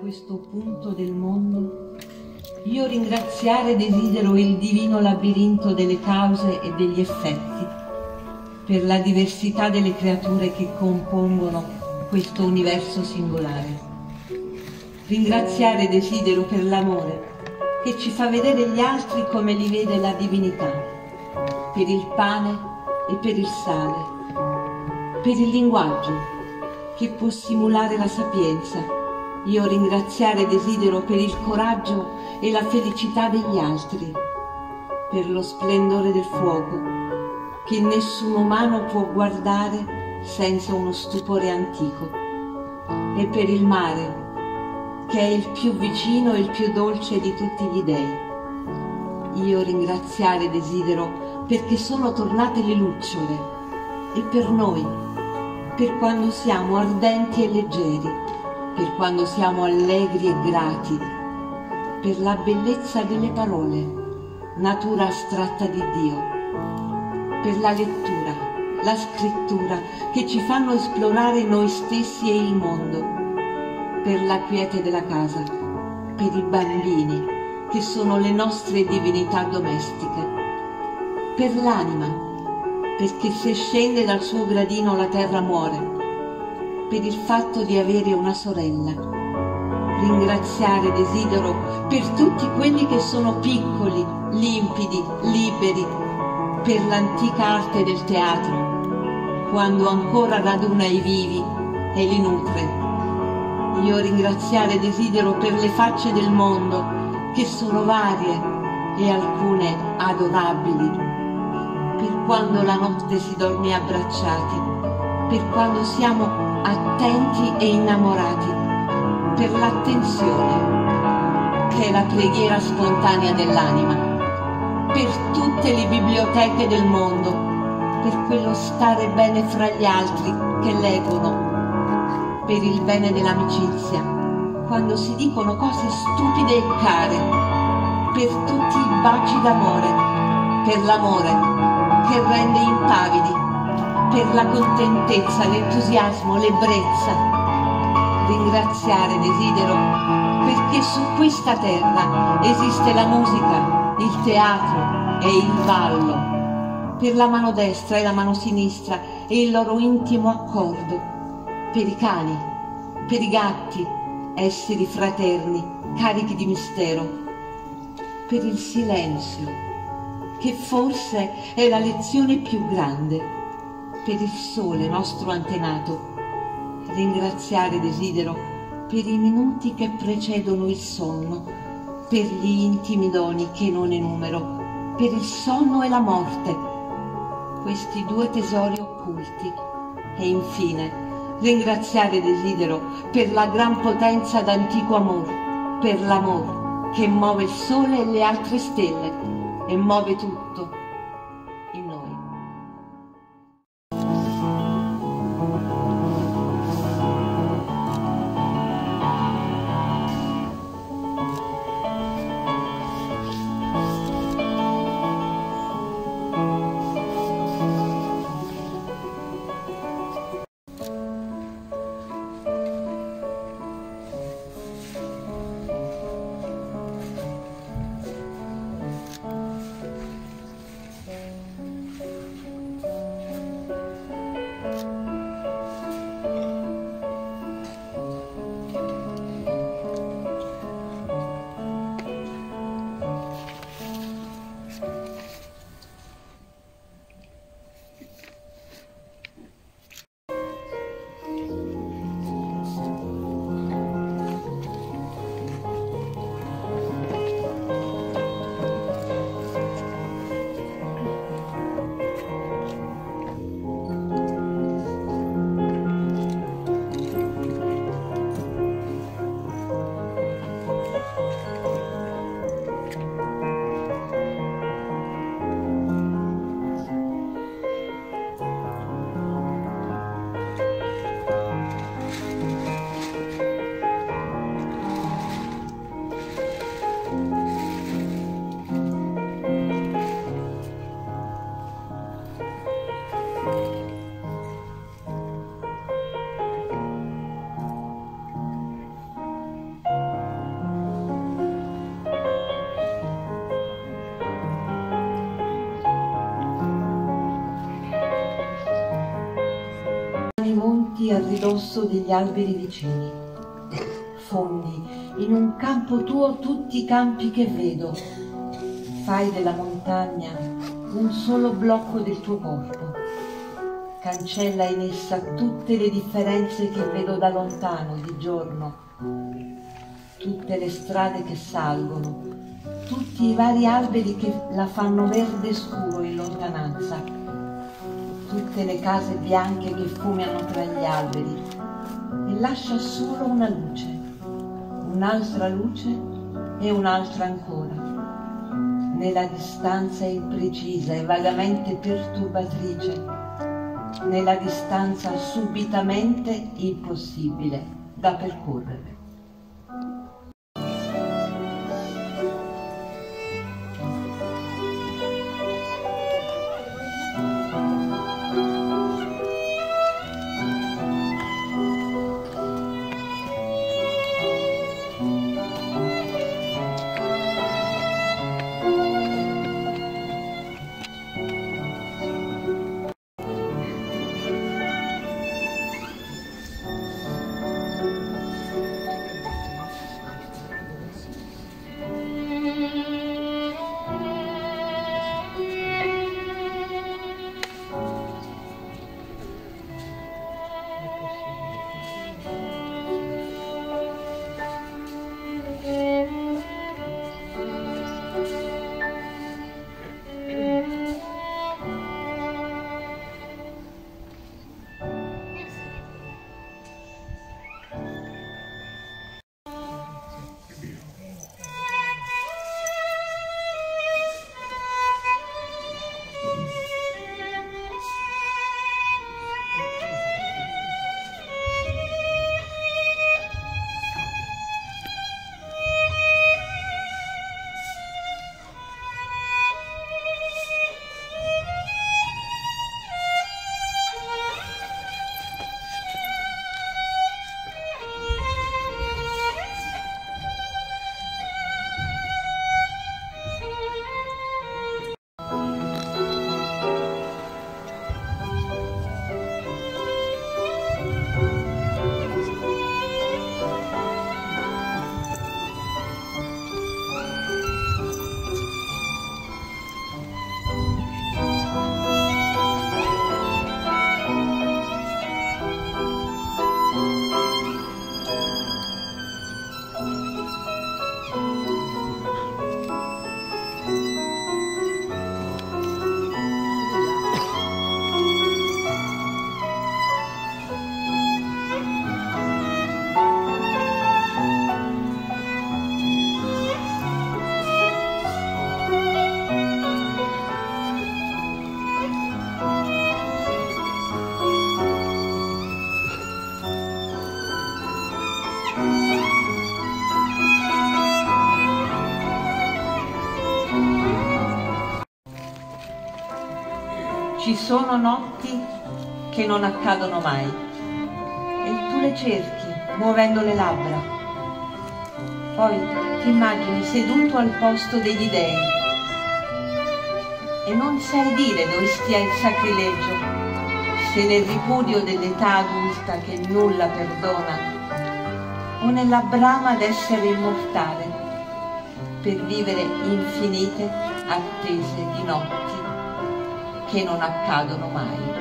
questo punto del mondo, io ringraziare desidero il divino labirinto delle cause e degli effetti, per la diversità delle creature che compongono questo universo singolare. Ringraziare desidero per l'amore che ci fa vedere gli altri come li vede la divinità, per il pane e per il sale, per il linguaggio che può simulare la sapienza. Io ringraziare desidero per il coraggio e la felicità degli altri, per lo splendore del fuoco che nessun umano può guardare senza uno stupore antico, e per il mare che è il più vicino e il più dolce di tutti gli dei. Io ringraziare desidero perché sono tornate le lucciole, e per noi, per quando siamo ardenti e leggeri, per quando siamo allegri e grati, per la bellezza delle parole, natura astratta di Dio, per la lettura, la scrittura che ci fanno esplorare noi stessi e il mondo, per la quiete della casa, per i bambini che sono le nostre divinità domestiche, per l'anima, perché se scende dal suo gradino la terra muore, per il fatto di avere una sorella. Ringraziare desidero per tutti quelli che sono piccoli, limpidi, liberi, per l'antica arte del teatro, quando ancora raduna i vivi e li nutre. Io ringraziare desidero per le facce del mondo, che sono varie e alcune adorabili, per quando la notte si dorme abbracciati, per quando siamo attenti e innamorati, per l'attenzione, che è la preghiera spontanea dell'anima, per tutte le biblioteche del mondo, per quello stare bene fra gli altri che leggono, per il bene dell'amicizia, quando si dicono cose stupide e care, per tutti i baci d'amore, per l'amore che rende impavidi, per la contentezza, l'entusiasmo, l'ebbrezza. Ringraziare desidero perché su questa terra esiste la musica, il teatro e il ballo, per la mano destra e la mano sinistra e il loro intimo accordo, per i cani, per i gatti, esseri fraterni, carichi di mistero, per il silenzio, che forse è la lezione più grande, per il sole nostro antenato. Ringraziare desidero per i minuti che precedono il sonno, per gli intimi doni che non enumero, per il sonno e la morte, questi due tesori occulti. E infine ringraziare desidero per la gran potenza d'antico amor, per l'amor che muove il sole e le altre stelle e muove tutto in noi. a ridosso degli alberi vicini. Fondi in un campo tuo tutti i campi che vedo. Fai della montagna un solo blocco del tuo corpo. Cancella in essa tutte le differenze che vedo da lontano di giorno, tutte le strade che salgono, tutti i vari alberi che la fanno verde scuro in lontananza, tutte le case bianche che fumeano tra gli alberi, e lascia solo una luce, un'altra luce e un'altra ancora, nella distanza imprecisa e vagamente perturbatrice, nella distanza subitamente impossibile da percorrere. Ci sono notti che non accadono mai e tu le cerchi muovendo le labbra. Poi ti immagini seduto al posto degli dei e non sai dire dove stia il sacrilegio, se nel ripudio dell'età adulta che nulla perdona o nella brama d'essere immortale per vivere infinite attese di notti che non accadono mai.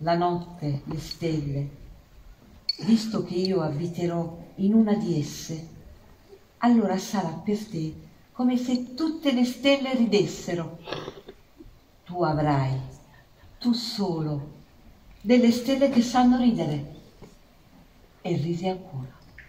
la notte, le stelle, visto che io abiterò in una di esse, allora sarà per te come se tutte le stelle ridessero. Tu avrai, tu solo, delle stelle che sanno ridere. E risi ancora.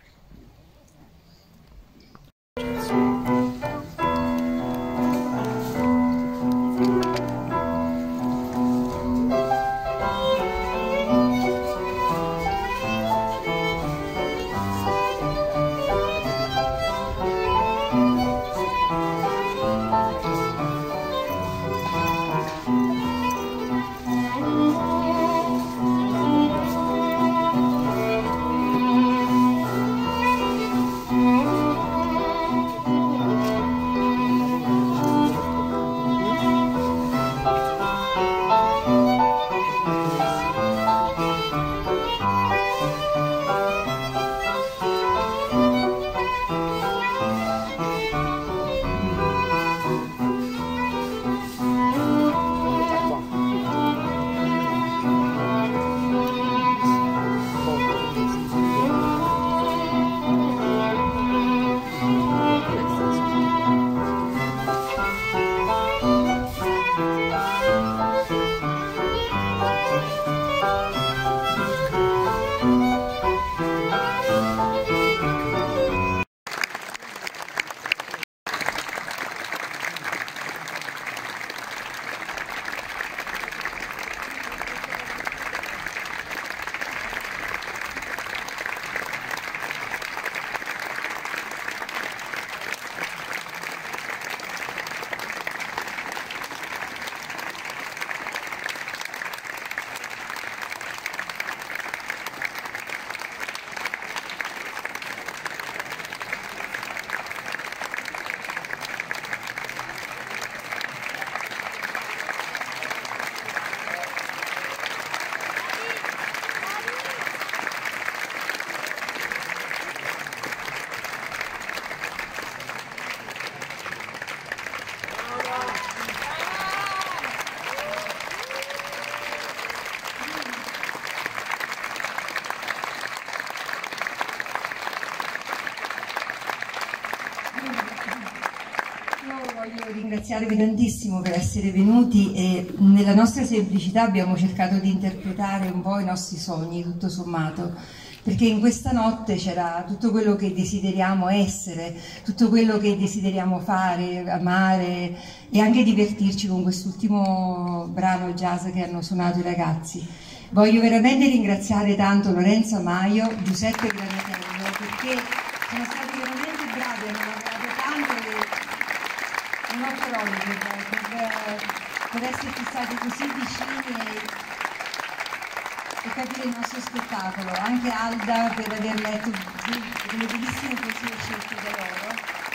Voglio ringraziarvi tantissimo per essere venuti e nella nostra semplicità abbiamo cercato di interpretare un po' i nostri sogni, tutto sommato, perché in questa notte c'era tutto quello che desideriamo essere, tutto quello che desideriamo fare, amare e anche divertirci con quest'ultimo brano jazz che hanno suonato i ragazzi. Voglio veramente ringraziare tanto Lorenzo Amaio, Giuseppe Granatello, perché sono stati veramente bravi, hanno lavorato tanto e non ho parole per esserci stati così vicini e capire il nostro spettacolo. Anche Alda per aver letto delle bellissime poesie scelte da loro.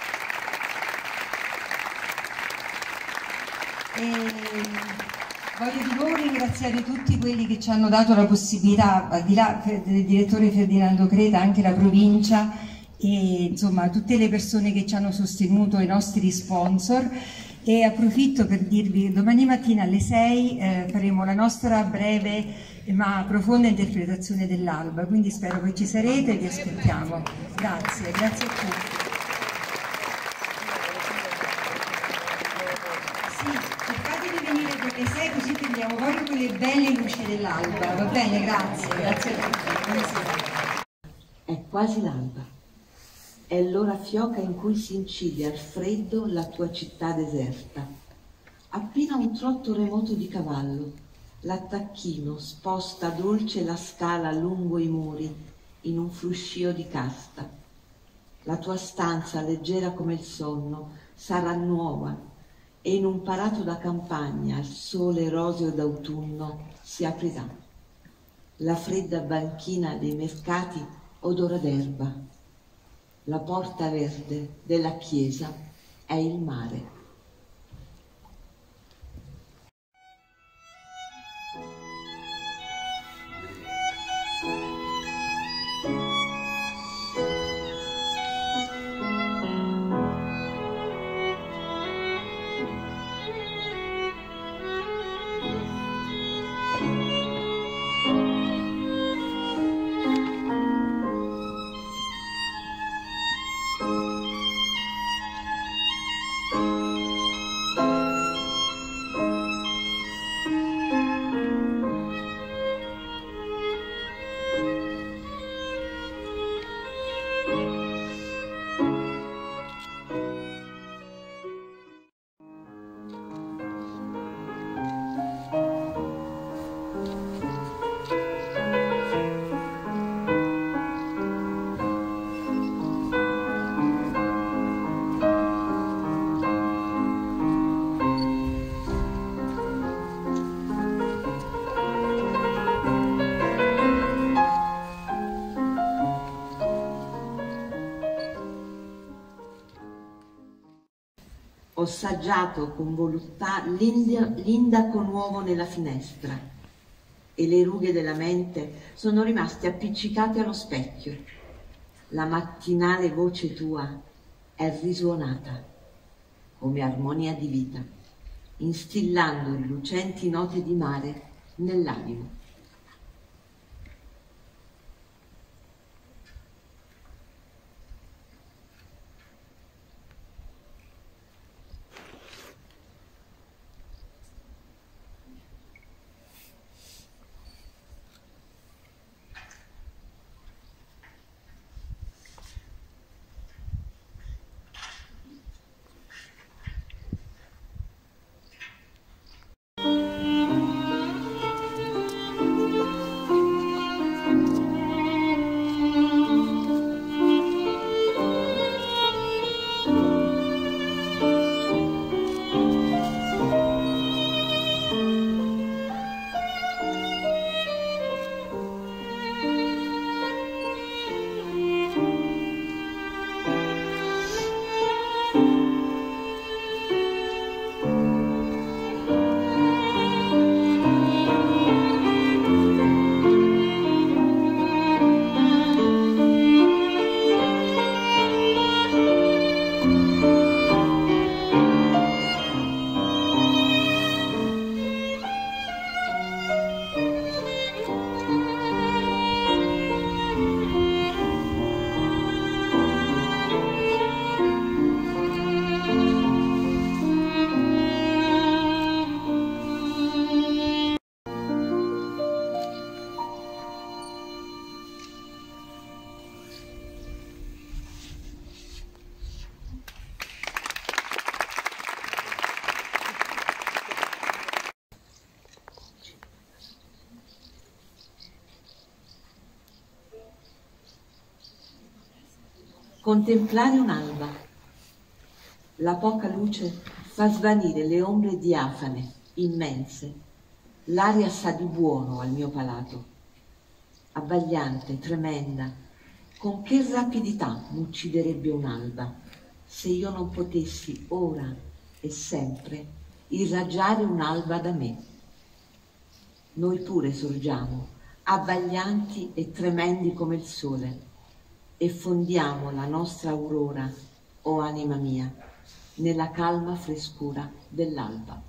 E voglio di nuovo ringraziare tutti quelli che ci hanno dato la possibilità, al di là del direttore Ferdinando Creta, anche la provincia e insomma tutte le persone che ci hanno sostenuto, i nostri sponsor, e approfitto per dirvi che domani mattina alle 6 faremo la nostra breve ma profonda interpretazione dell'alba, quindi spero che ci sarete e vi aspettiamo. Grazie, grazie a tutti. Sì, cercate di venire per le 6 così prendiamo proprio quelle belle luci dell'alba, va bene? Grazie, grazie a tutti. Buonasera. È quasi l'alba. È l'ora fioca in cui si incide al freddo la tua città deserta. Appena un trotto remoto di cavallo, l'attacchino sposta dolce la scala lungo i muri in un fruscio di casta. La tua stanza, leggera come il sonno, sarà nuova e in un parato da campagna al sole roseo d'autunno si aprirà. La fredda banchina dei mercati odora d'erba. La porta verde della chiesa è il mare. assaggiato con voluttà l'indaco nuovo nella finestra e le rughe della mente sono rimaste appiccicate allo specchio. La mattinale voce tua è risuonata come armonia di vita, instillando lucenti note di mare nell'animo. Contemplare un'alba. La poca luce fa svanire le ombre diafane, immense. L'aria sa di buono al mio palato. Abbagliante, tremenda, con che rapidità m'ucciderebbe un'alba se io non potessi ora e sempre irraggiare un'alba da me. Noi pure sorgiamo, abbaglianti e tremendi come il sole, e fondiamo la nostra aurora, o anima mia, nella calma frescura dell'alba.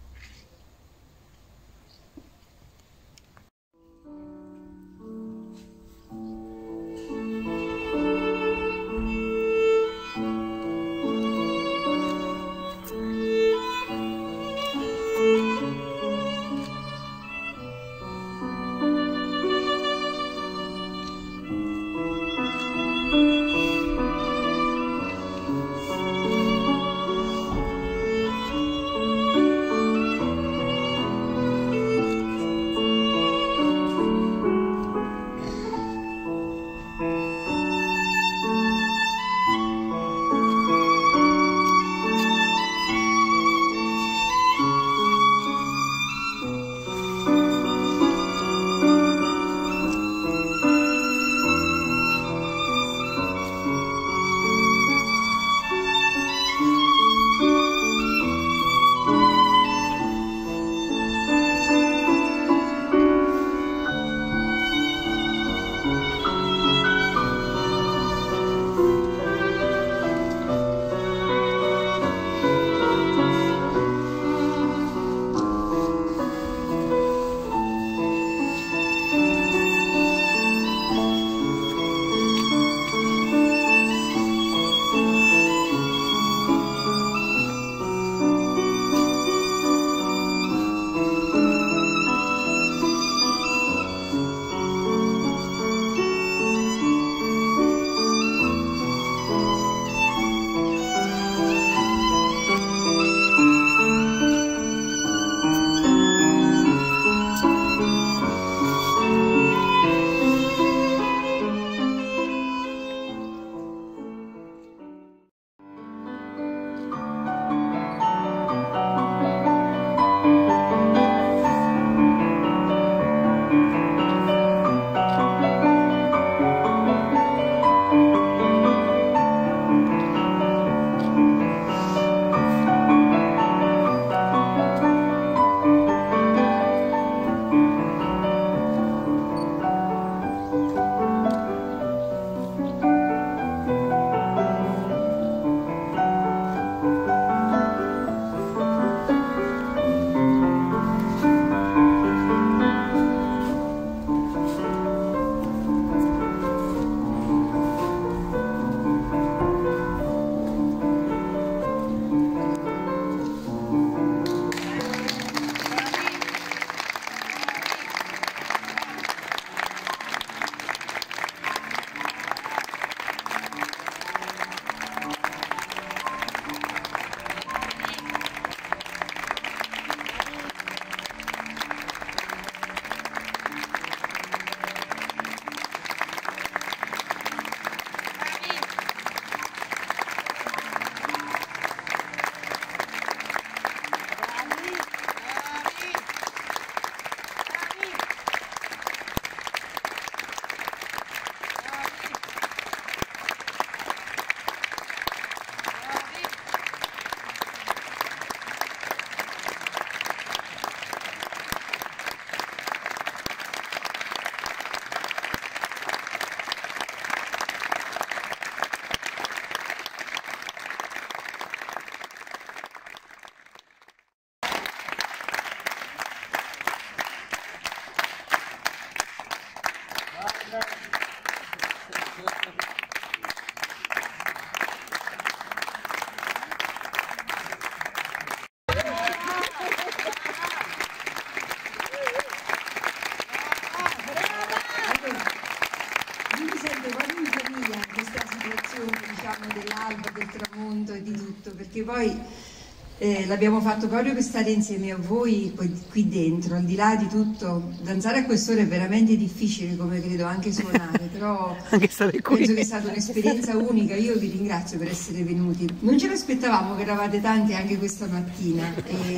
perché poi l'abbiamo fatto proprio per stare insieme a voi qui dentro, al di là di tutto. Danzare a quest'ora è veramente difficile, come credo anche suonare, però anche stare qui. penso che è stata un'esperienza unica. Io vi ringrazio per essere venuti. Non ce l'aspettavamo che eravate tanti anche questa mattina.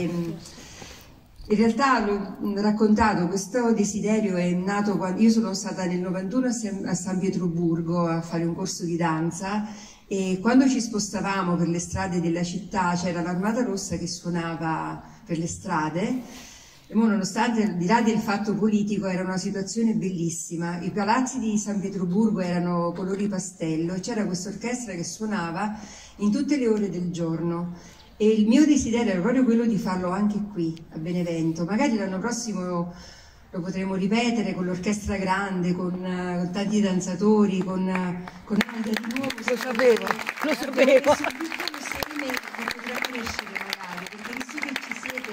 In realtà l'ho raccontato, questo desiderio è nato quando io sono stata nel 91 a San Pietroburgo a fare un corso di danza, e quando ci spostavamo per le strade della città c'era l'Armata Rossa che suonava per le strade, e nonostante, al di là del fatto politico, era una situazione bellissima. I palazzi di San Pietroburgo erano colori pastello e c'era questa orchestra che suonava in tutte le ore del giorno. E il mio desiderio era proprio quello di farlo anche qui, a Benevento. Magari l'anno prossimo lo potremo ripetere con l'orchestra grande, con tanti danzatori, con Alda di nuovo. Lo sapevo, lo sapevo. Su tutto questo che potrà crescere magari, perché visto che ci siete,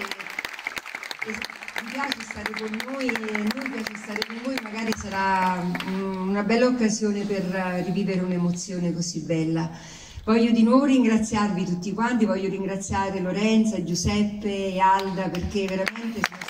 vi piace stare con noi e a noi piace stare con voi, magari sarà una bella occasione per rivivere un'emozione così bella. Voglio di nuovo ringraziarvi tutti quanti, voglio ringraziare Lorenza, Giuseppe e Alda, perché veramente